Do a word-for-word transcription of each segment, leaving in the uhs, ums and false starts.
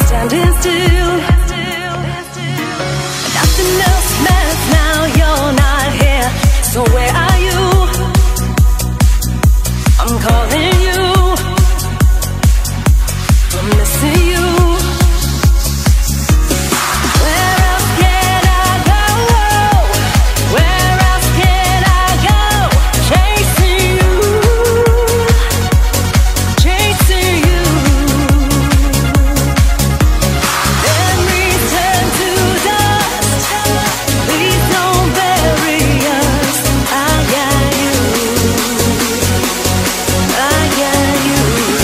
standing still. Nothing else matters now, you're not here. So where are you? I'm calling you, I'm missing you. Where else can I go? Where else can I go? Chasing you, chasing you. Memories turn to dust. Please don't bury us. I got you, I got you.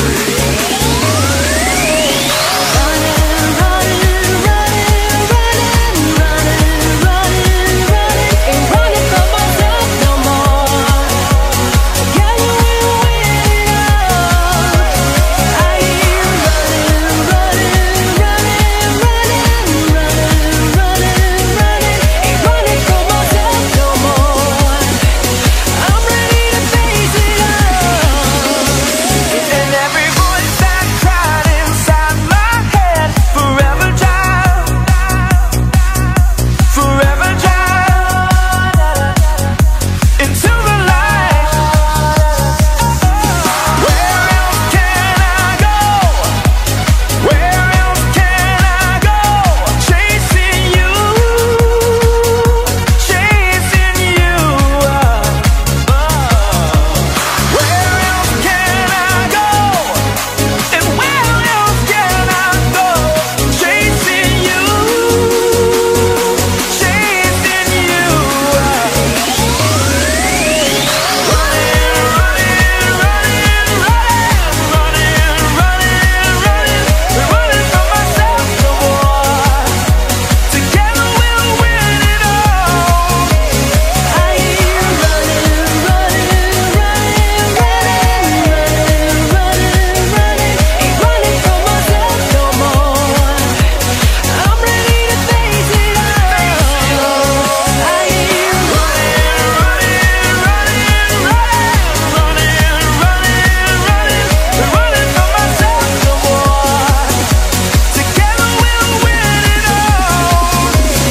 Running, running, running, running, running, running, running. Ain't running from myself no more. Together we'll win it all. I hear running, running, running, running, running, running, running. Ain't running from myself no more. I'm ready to face it all. And every voice that cried inside my head, forever child, forever child, into the light. Where else can I go? Where else can I go? Chasing you, chasing you. Where else can I go? And where else can I go? Chasing you, chasing you. Running, running, running, running, running, running, running from myself no more. Together we'll win it all. I hear running, running, running, running, running, running. Ain't running from myself no more. I'm ready to face it all. I hear Running, running, running, running, running, running, running from myself no more. Together we'll win it all.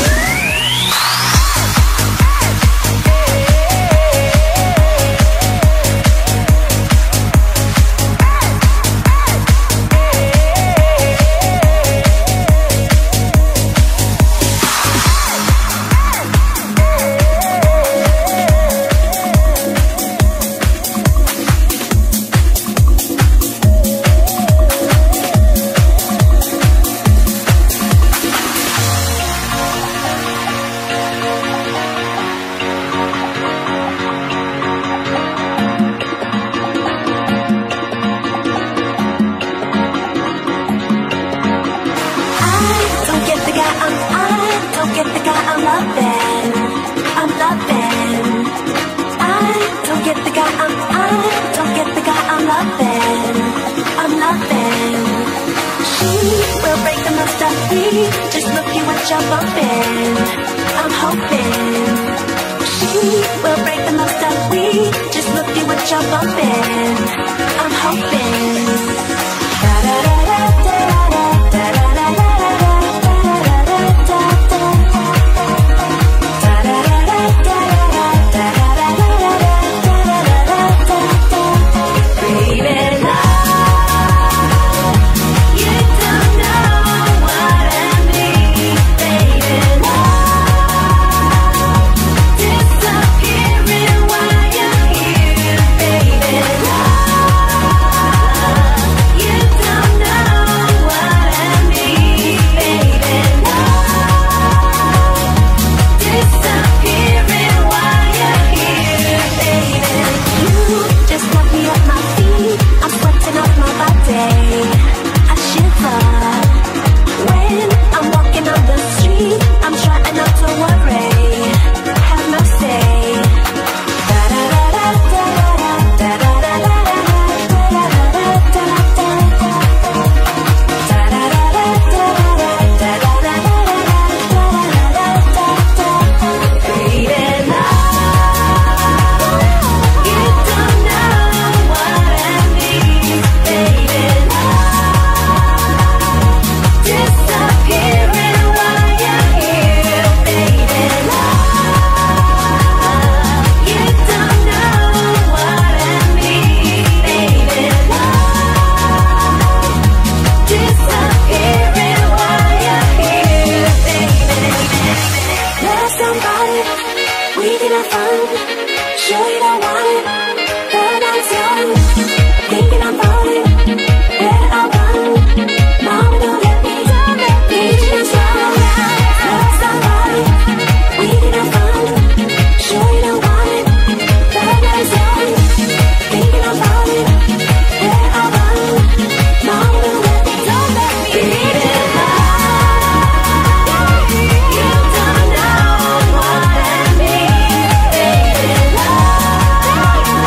I don't get the guy I'm I don't get the guy I'm loving. I'm loving. I don't get the guy I'm I don't get the guy I'm loving. I'm loving. She will break the most of me. Just looking what you're bumping. I'm hoping. She will break the most of me. Just looking what you're bumping. I'm hoping. Disappearing while you're here, baby. you don't want it. The night's young, thinking I'm falling. Where I run, mama don't let me. Don't let me. It's wrong. Love's not right. We can have fun. Sure you don't want it. The night's young, thinking I'm falling. Where I run, mama don't let me. Don't let me. Beat it love. You don't know what I mean. Beat it love.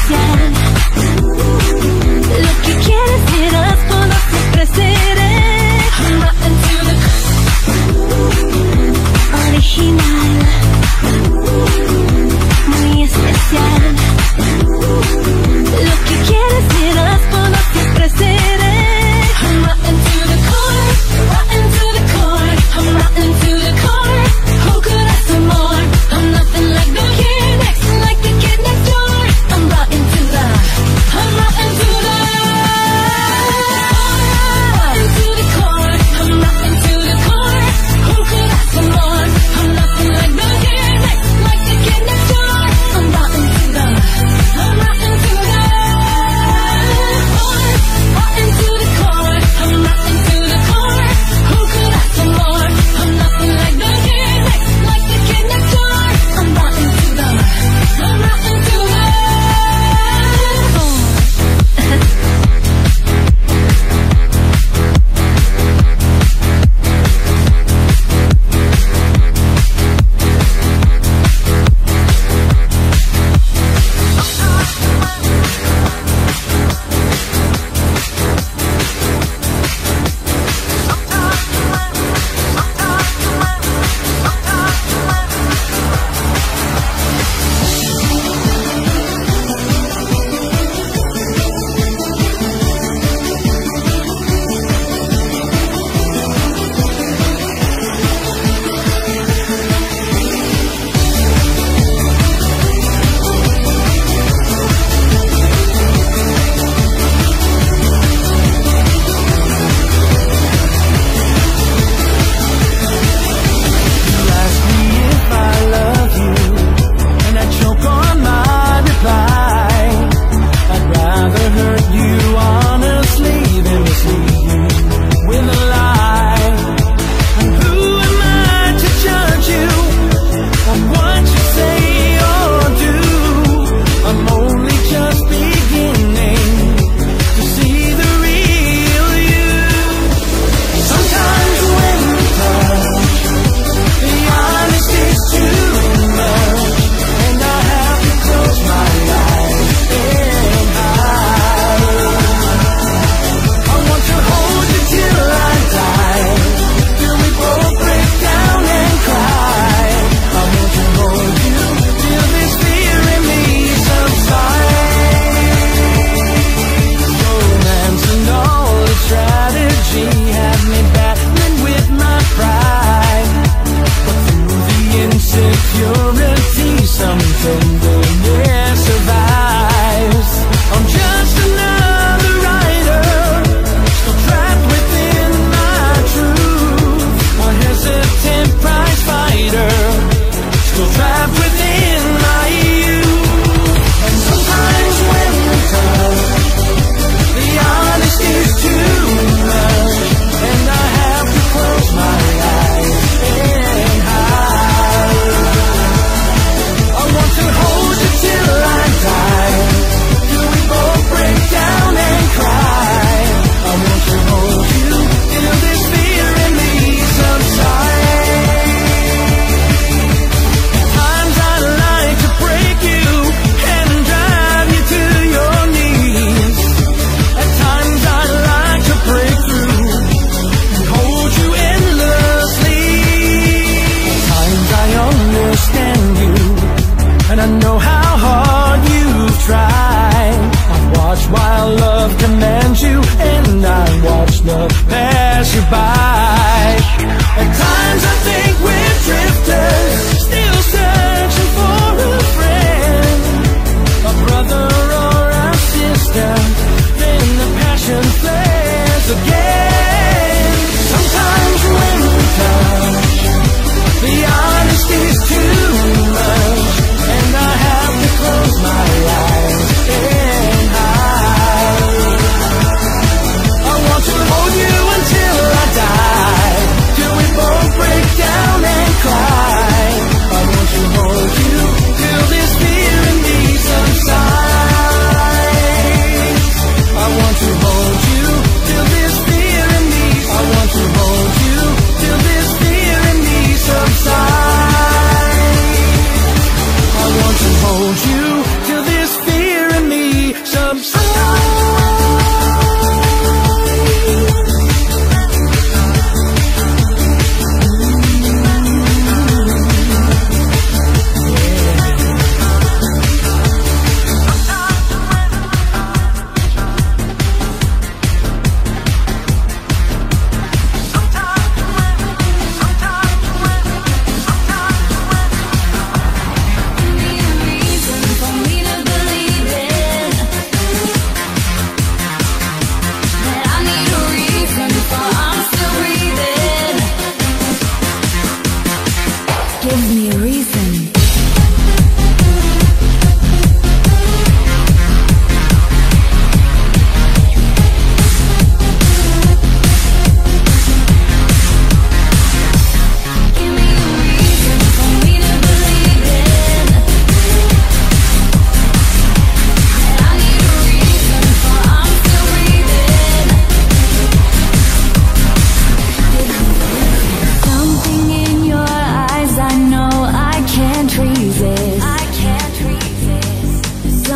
especial. Lo que quieres serás, por lo siempre seré. I'm rotten to the original, muy especial. Lo que quieres serás, por lo siempre seré. I'm rotten to the core, rotten to the core. I'm rotten to the core. Who could ask for more? I'm nothing like the kid next, like the kid next door. I'm rotten to the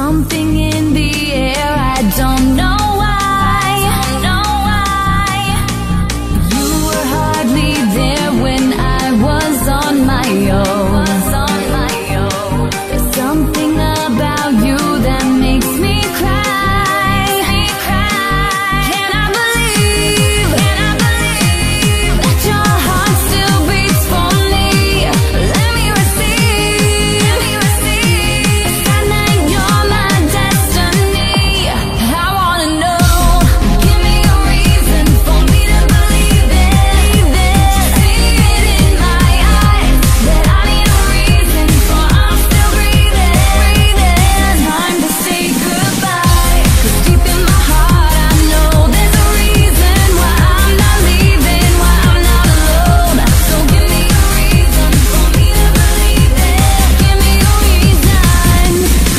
Something in the air, I don't know why. Know why. You were hardly there when I was on my own. On my own. There's something about you that makes me cry. Me cry. Can I believe? Can I believe that your heart still beats for me? Let me receive. Let me receive. And that you're my destiny. I wanna know. Give me a reason for me to believe it. See it in my eyes that I need a reason for I'm still breathing. Breathing. Time to say goodbye. 'Cause deep in my heart I know there's a reason why I'm not leaving, why I'm not alone. So give me a reason for me to believe it. Give me a reason.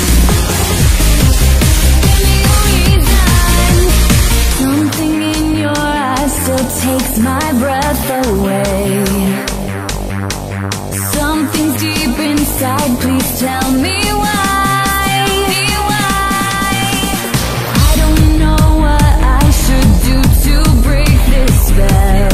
Give me a reason. Something in your eyes still takes my breath away. Something's deep inside, please tell me why. Why? I don't know what I should do to break this spell.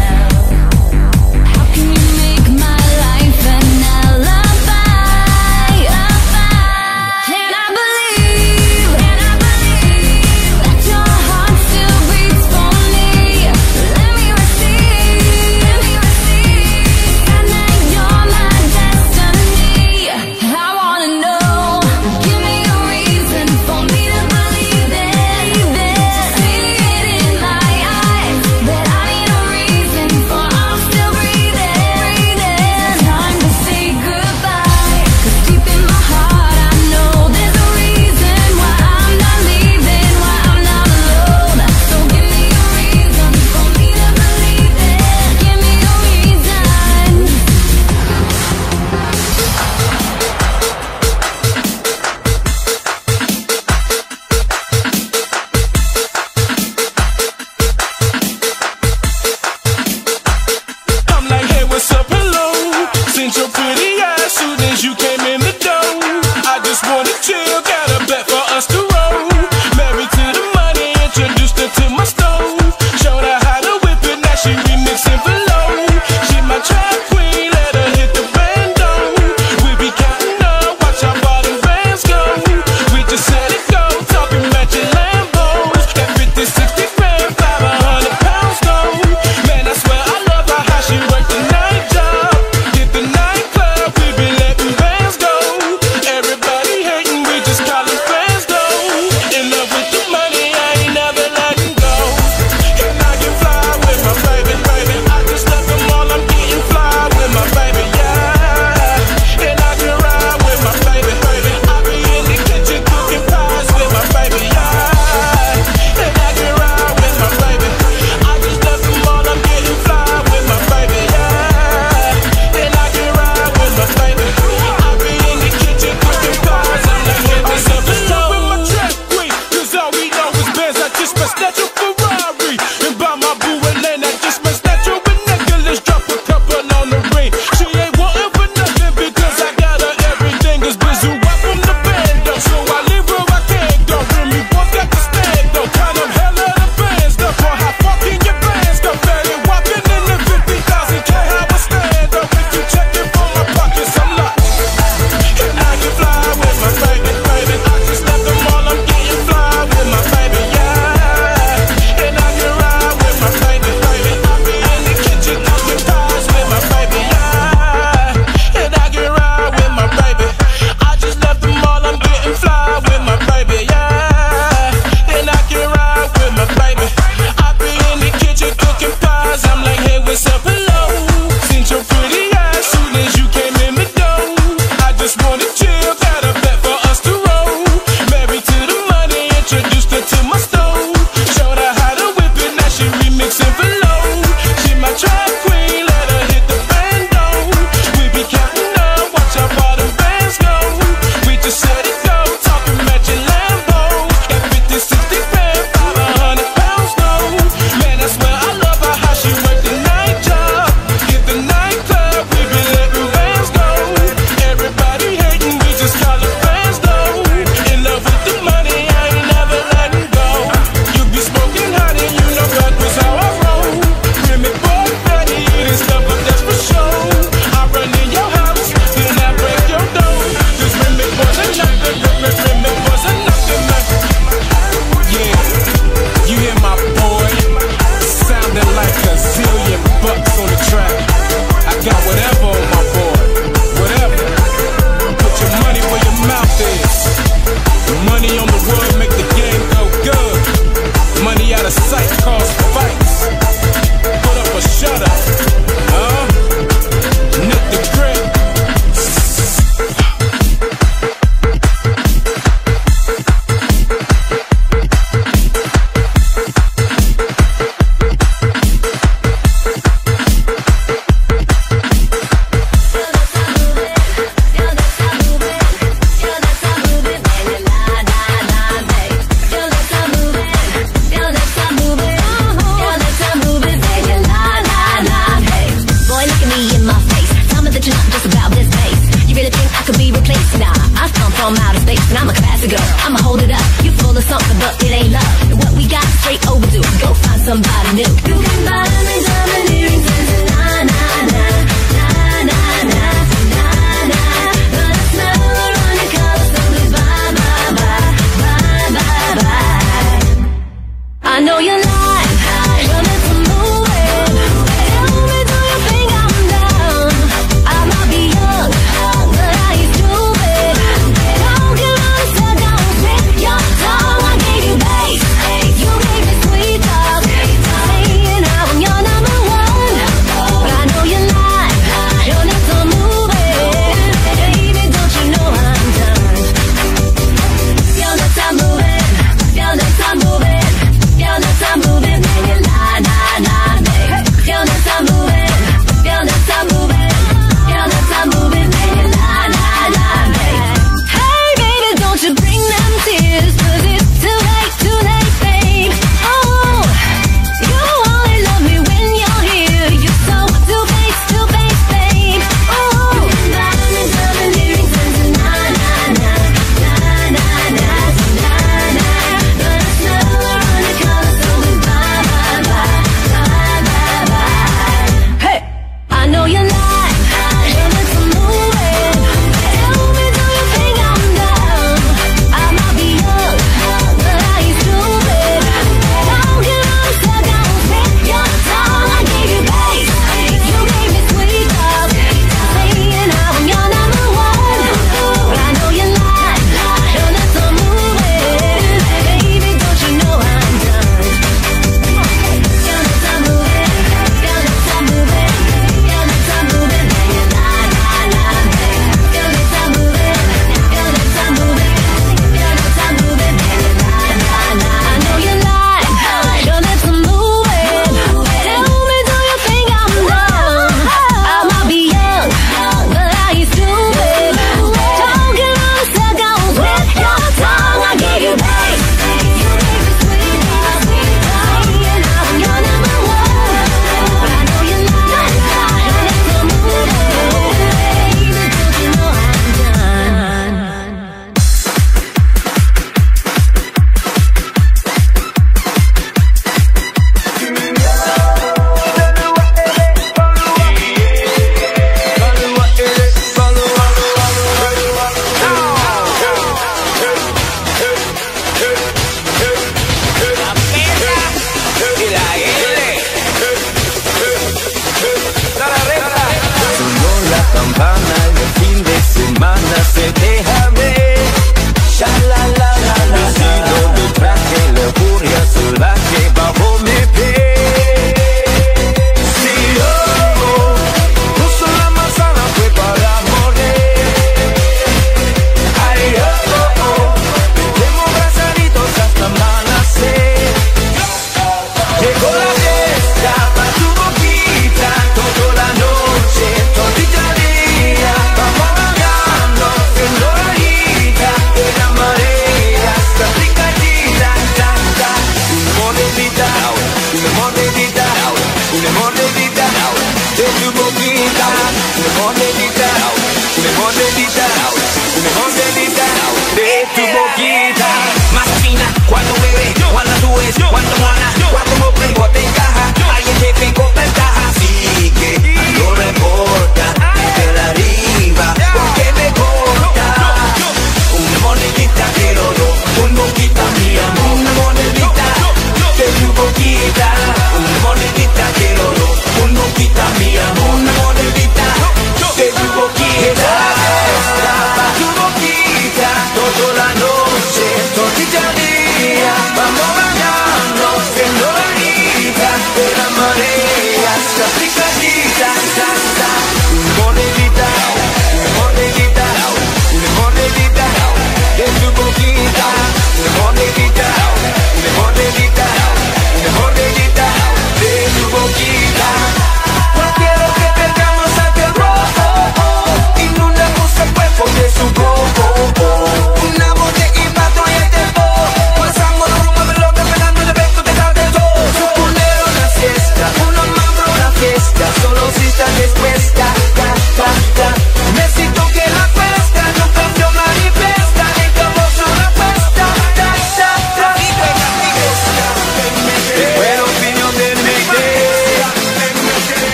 How can you make my life an alibi? Can I believe? Can I believe that your heart still beats for me? Let me receive. Let me receive. And that you're my destiny. I wanna know. Give me a reason for me to believe it. See it in my eyes that I need a reason for I'm still breathing. Breathing. Time to say goodbye. 'Cause deep in my heart I know there's a reason why I'm not leaving, why I'm not alone. So give me a reason for me to believe it. Give me a reason. I'm like, hey, what's up, hello? Since your pretty ass soon as you came in the door, I just wanna chill, got a bet for us to roll. Married to the money, introduced her to my stove. Showed her how to whip it, now she remixing below. She my trap queen, let her hit the bando. We be counting up, watch how far them bands go. We just let it go, talking matching Lambos. That fifty, sixty grand, five hundred pounds go. Man, I swear I love her, how she work the night job. Hit the nightclub, we be letting bands go. Everybody hating, we just call outer space, and I'm a classy girl. I'ma hold it up. You full of something, but it ain't love. And what we got straight overdue. Go find somebody new. You can buy me diamond earrings and na na na na na na na na. But I smell her on your collar, so please bye bye bye bye bye bye. I know you're lying, but it's a moving. Tell me, do you think I'm down? I might be young, but I ain't stupid. Don't get upset, don't spit your tongue. I gave you bass, you gave me sweet talk, saying how I'm your number one.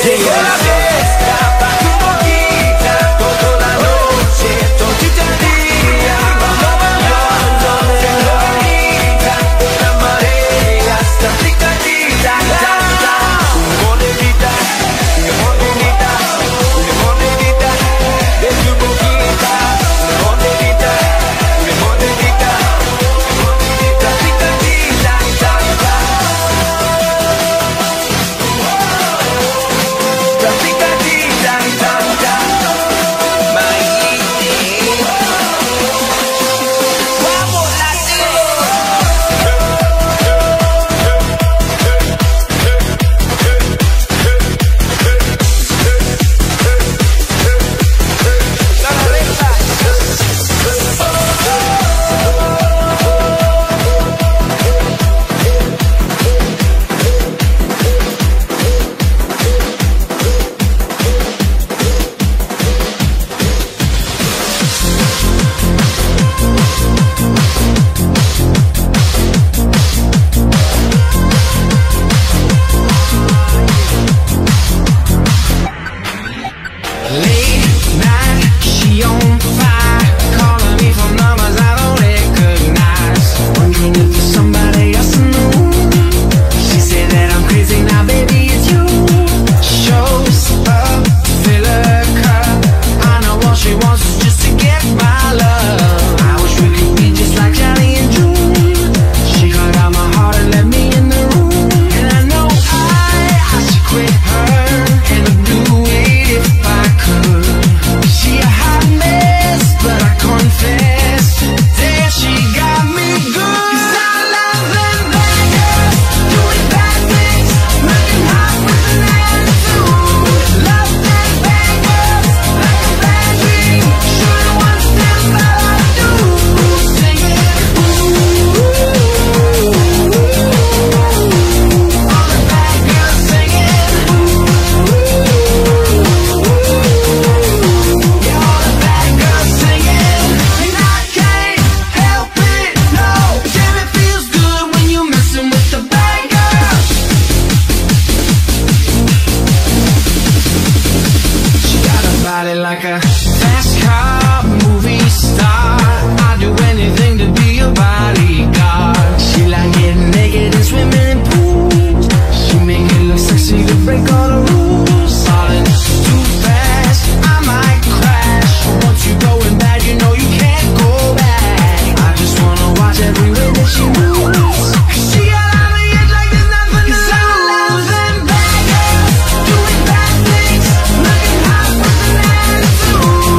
Like a fast car movie star, I'd do anything to be your bodyguard. She like getting naked and swimming in pools. She make it look sexy to break all the rules. Falling too fast, I might crash. But once you going bad, you know you can't go back. I just wanna watch every way that she moves. She got on the edge like there's nothing to lose. 'Cause I love them bad girls doing bad things, looking hot with an attitude.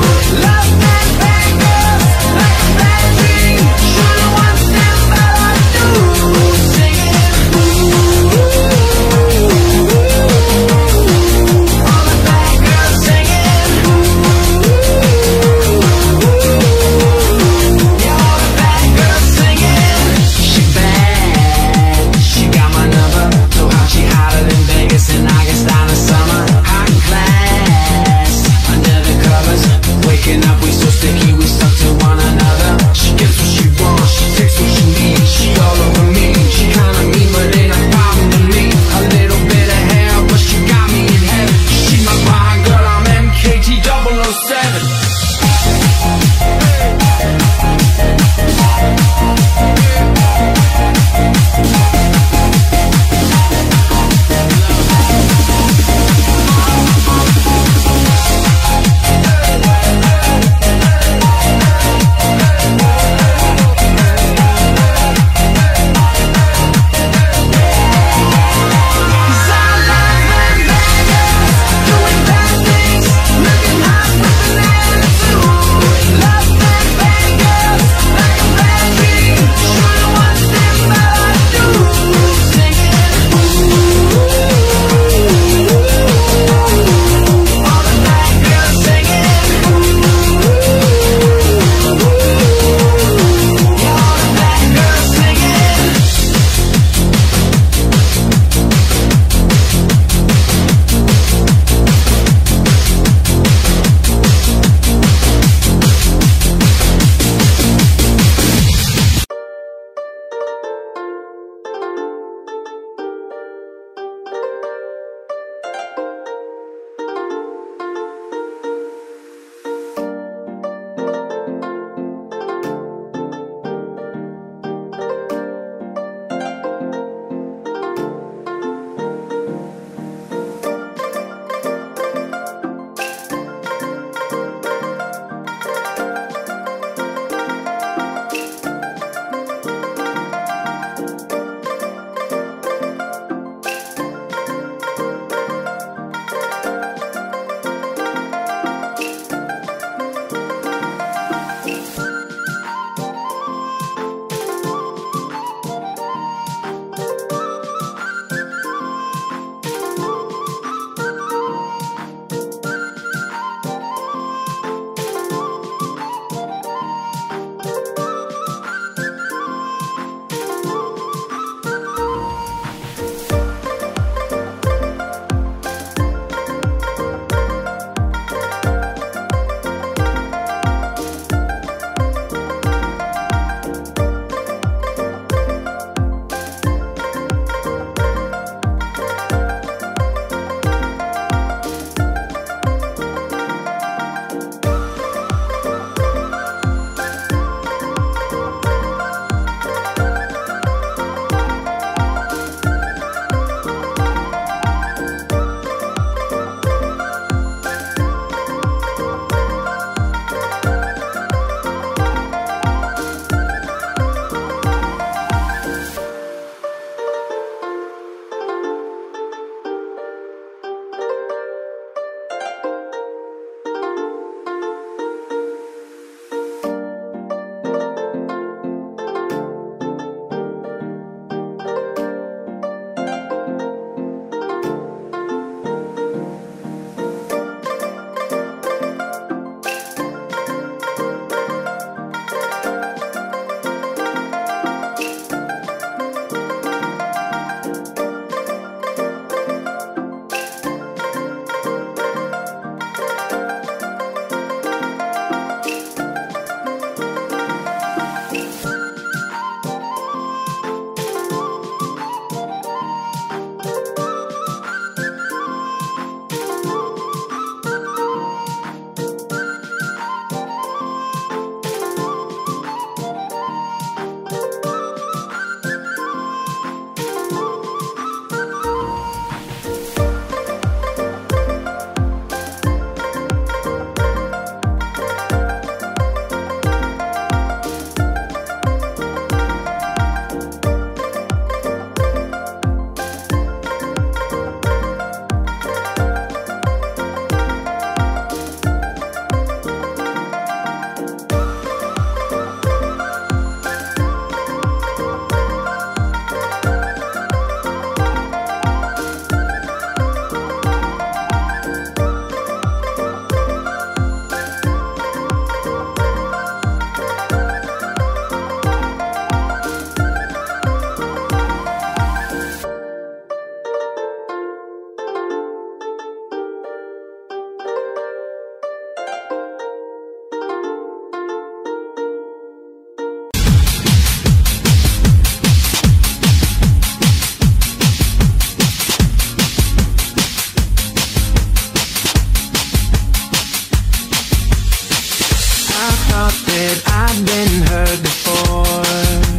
thought that I'd been hurt before,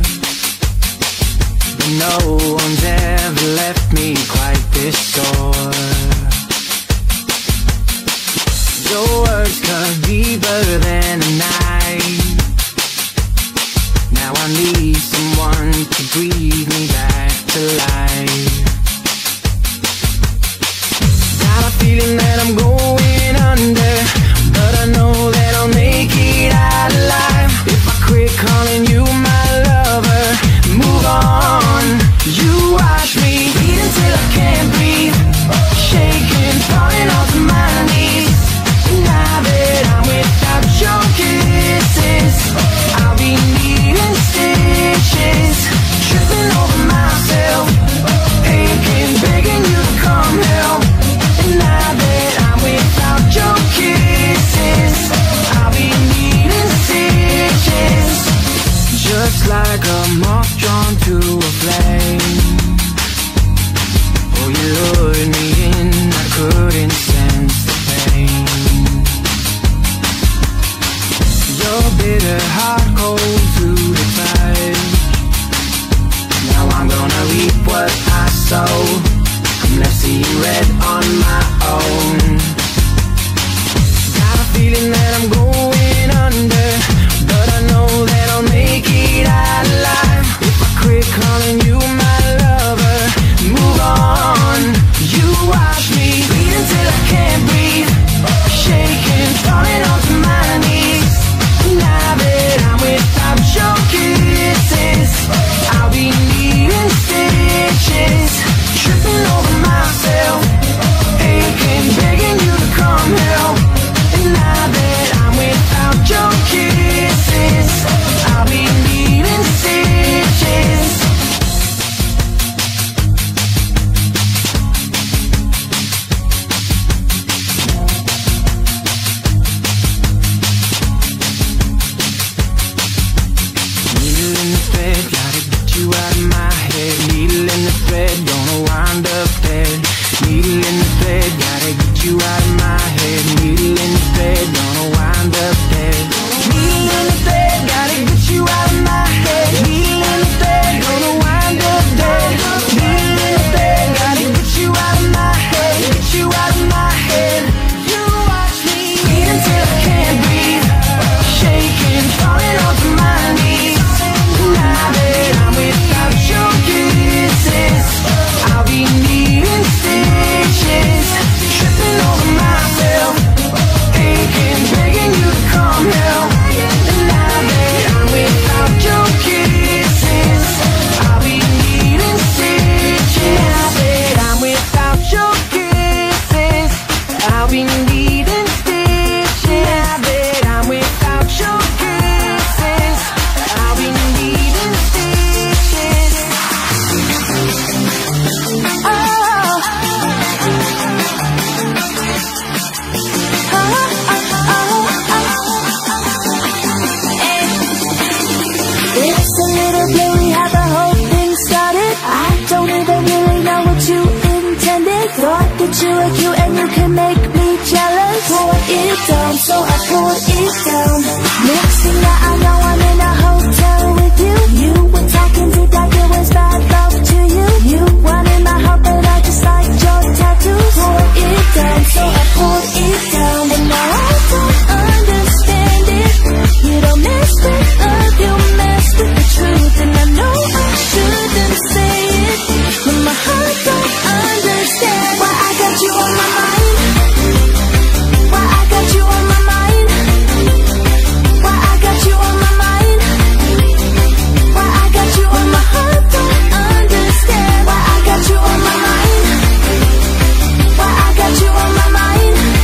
but no one's ever left me quite this sore. Your words cut deeper than a knife. Now I need someone to breathe me back to life. Got a feeling that I'm going under, but I know that I'll make it out alive. If I quit calling you my lover, move on. You watch me bleed until I can't breathe, shaking, falling onto my knees. Now that I'm without your kisses, I'll be needing stitches, tripping over myself, aching, begging you to come help. And now that I'm without your kisses, I'll be needing stitches, just like a moth drawn to a flame. Oh, you lured me in, I couldn't sense the pain. Your bitter heart cold to the touch. Now I'm gonna reap what I sow. I'm left seeing red on my own. Got a feeling that I'm going under, but I know that I'll make it out alive. If I quit calling you my lover, move on. You watch me bleed until I can't breathe, shaking, falling onto my knees. Now that I'm without your kisses, I'll be needing stitches, tripping over myself, aching, begging you to come help. And now that I'm without your kisses, I'll be needing stitches. Needle in the thread, gotta get you out of my head. Needle in the thread, gonna wind up dead. Needle in the thread, gotta get you out of my head. Needle in the thread, gonna wind up dead. Needle in the thread, gotta get you out of my head. Needle in the thread, gonna wind up dead. Needle in the thread, gotta get you out of my head. Get you out of my head. You watch me bleed until I can't breathe, shaking, falling onto my knees. Now that I'm without your kisses, I'll be needing stitches, tripping over myself, aching, begging you to come help. And now that I'm without your kisses, I'll be needing stitches. Now that I'm without your kisses, I'll be needing stitches. Now that I'm without your kisses, I'll be needing stitches. Oh, oh, oh, oh, oh. It's a little blurry how the whole thing started. I don't even really know what you intended. Thought that you were cute and you can make me jealous. Pour it down, so I poured it down. Next thing that I know, I'm in a hotel with you. You were talking to that, it was bad love to you. You wanted my heart, but I just liked your tattoos. Pour it down, so I poured it down. But now I don't understand it. You don't mess with love, you mess with the truth. And I know I shouldn't say it, but my heart don't understand why I got you on my mind. Why I got you on my mind. Why I got you on my mind. Why I got you on my heart don't understand why I got you on my mind. Why I got you on my mind.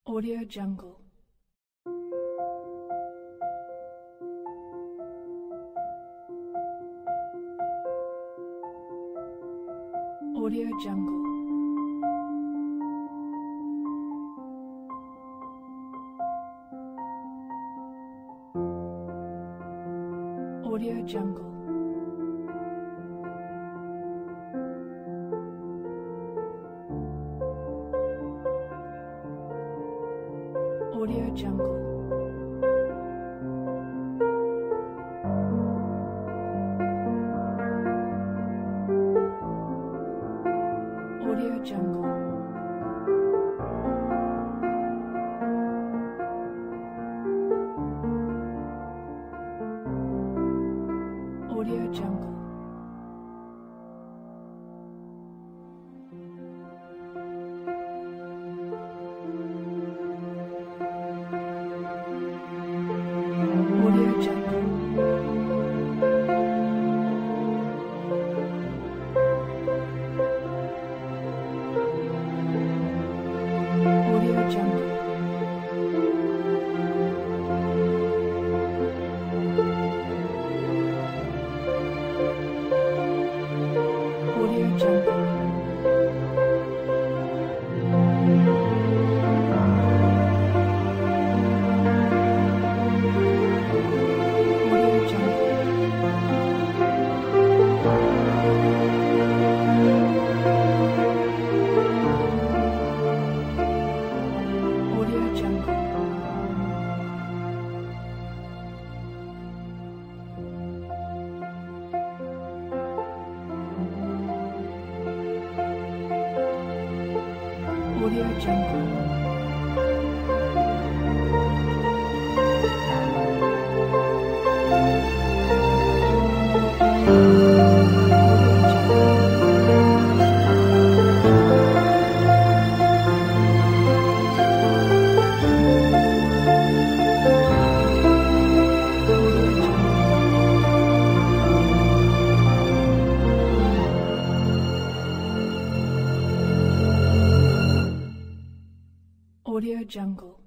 Audio Jungle. Audio Jungle. Audio Jungle. Audio Jungle. Audio Jungle. Audio Jungle. Audio Jungle. Audio Jungle. Audio Jungle. Audio Jungle. Audio Jungle. Audio Jungle.